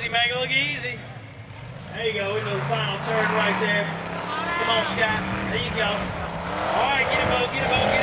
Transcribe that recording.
easy, make it look easy. There you go, into the final turn right there. Come on, Scott. There you go. All right, get a boat, get a boat.